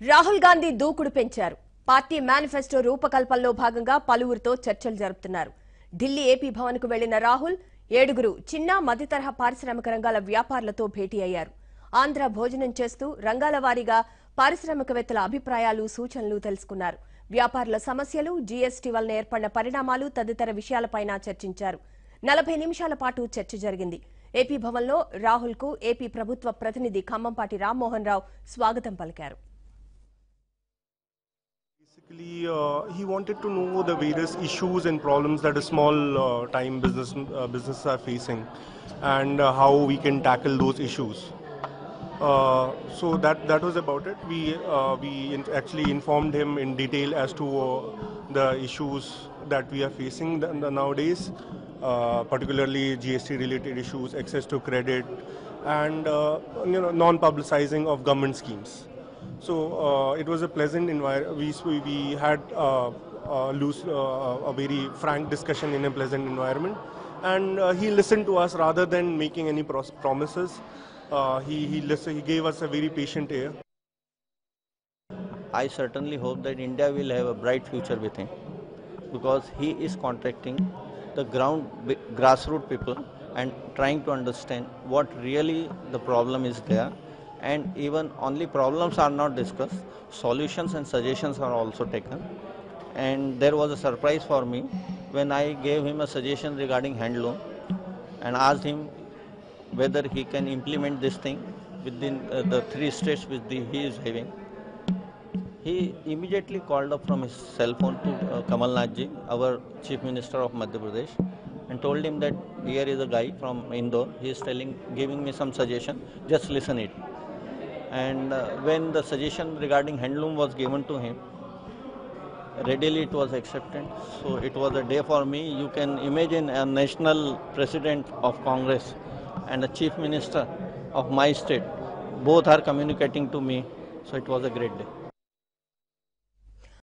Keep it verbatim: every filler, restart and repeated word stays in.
రాహుల్ గాంధీ దూకుడు పెంచారు. Party manifesto రూపకల్పనలో భాగంగా పలువురితో చర్చలు జరుపుతున్నారు. ఢిల్లీ ఏపీ భవన్ కు వెళ్లిన రాహుల్ ఏడుగురు చిన్న మధ్యతరహా పారిశ్రామిక రంగాల వ్యాపారులతో భేటీ అయ్యారు. ఆంధ్ర భోజనం చేస్తూ రంగాల వారీగా పారిశ్రామికవేత్తల అభిప్రాయాలు, సూచనలు తెలుసుకున్నారు. వ్యాపారుల సమస్యలు, జీఎస్టీ వలన ఏర్పడిన పరిణామాలు తదితర విషయాలపైన చర్చించారు. నలభై నిమిషాల పాటు చర్చ జరిగింది. ఏపీ భవన్లో రాహుల్ కు ఏపీ ప్రభుత్వ ప్రతినిధి ఖమ్మంపాటి రామ్మోహన్ రావు స్వాగతం పలికారు. Basically, uh, he wanted to know the various issues and problems that a small uh, time business uh, businesses are facing, and uh, how we can tackle those issues. Uh, so that that was about it. We uh, we in actually informed him in detail as to uh, the issues that we are facing nowadays, uh, particularly G S T related issues, access to credit, and uh, you know non-publicizing of government schemes. So uh, it was a pleasant environment. We, we had uh, uh, loose, uh, a very frank discussion in a pleasant environment, and uh, he listened to us rather than making any pros- promises. Uh, he he listened, he gave us a very patient ear. I certainly hope that India will have a bright future with him, because he is contacting the ground grassroots people and trying to understand what really the problem is there. And even only problems are not discussed, solutions and suggestions are also taken. And there was a surprise for me when I gave him a suggestion regarding hand loan and asked him whether he can implement this thing within uh, the three states which the, he is having. He immediately called up from his cell phone to uh, Kamal Nath ji, our Chief Minister of Madhya Pradesh, and told him that here is a guy from Indore. He is telling, giving me some suggestion. Just listen it. And uh, when the suggestion regarding handloom was given to him, readily it was accepted. So it was a day for me. You can imagine a national president of Congress and a chief minister of my state. Both are communicating to me. So it was a great day.